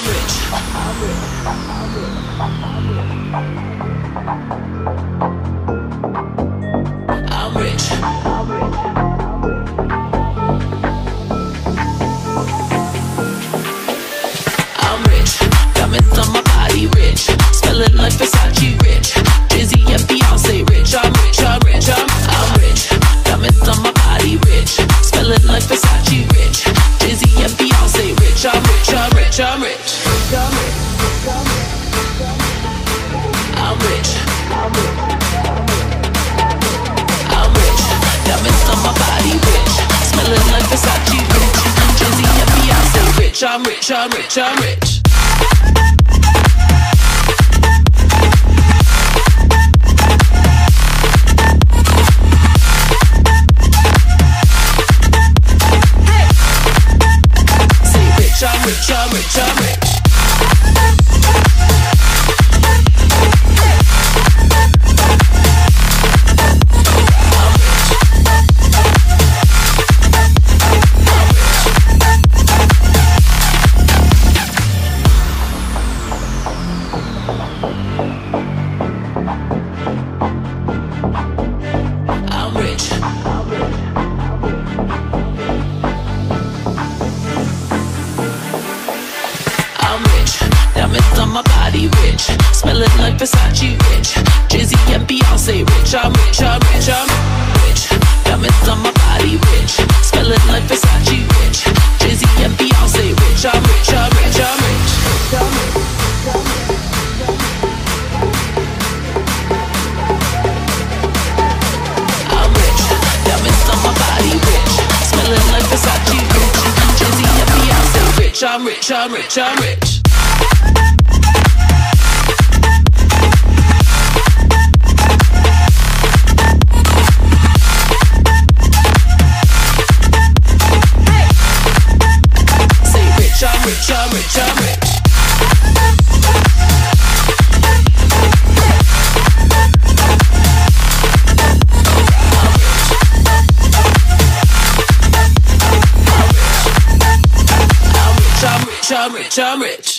I'm rich, I'm rich, I'm rich. Say rich, I'm rich, I'm rich, I'm rich. Smelling like Versace rich. Jay-Z and Beyonce rich. I'm rich, I'm rich, I'm rich. Diamonds on my body rich. Smelling like Versace rich. Jay-Z and Beyonce rich. I'm rich, I'm rich, I'm rich. I'm rich. Diamonds on my body rich. Smelling like Versace rich. Jay-Z and Beyonce rich. I'm rich, I'm rich, I'm rich. I'm rich, I'm rich, I'm rich. I'm rich, I'm rich.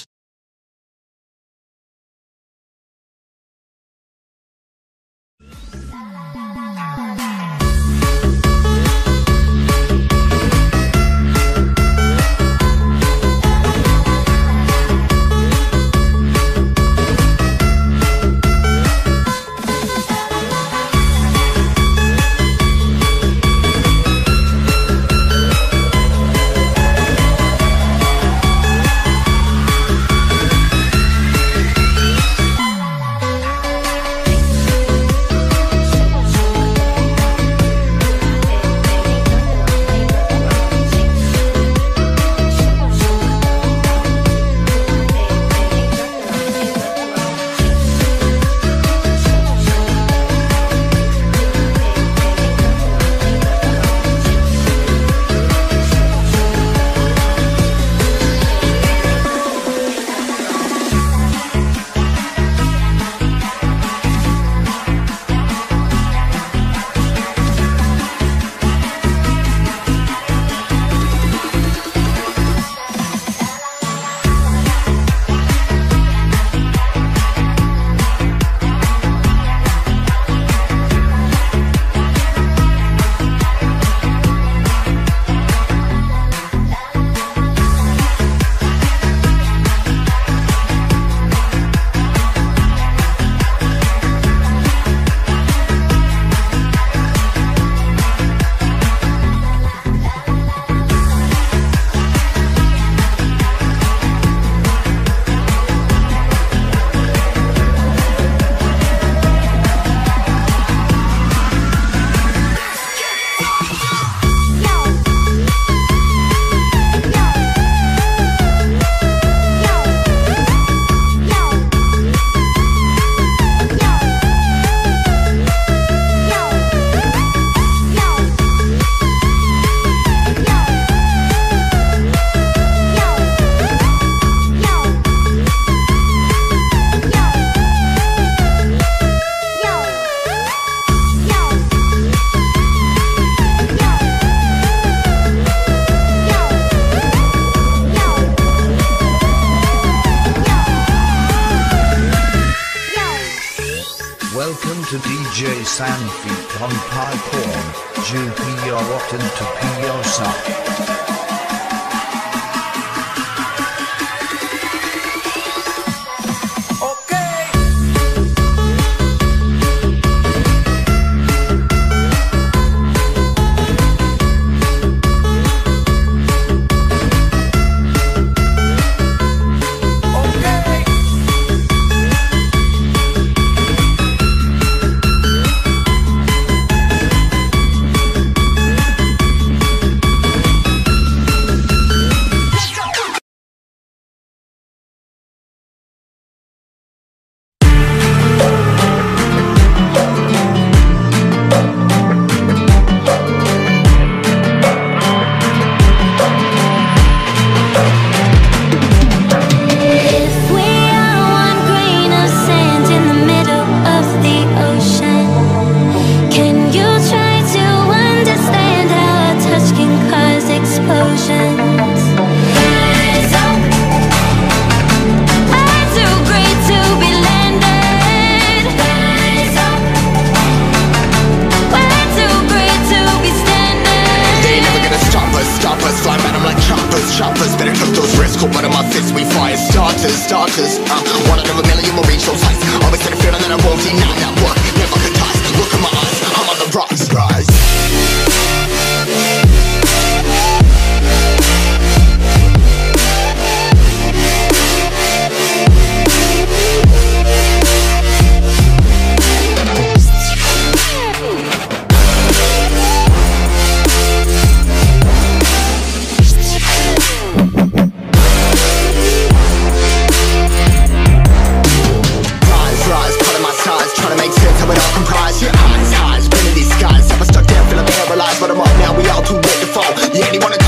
Welcome to DJ Sanfeet on Pycorn. Jupio Otten to Pio Sa. Choppers, better cook those risks. Cold blood in my fists, we fire starters. One out of a million will reach those heights. Always had a feeling that I won't deny that work. Never could toss. Look in my eyes, I'm on the rocks, rise. Highs, pinning these skies. I was stuck there feeling paralyzed, but I'm up now, we all too late to fall. Yeah, they wanna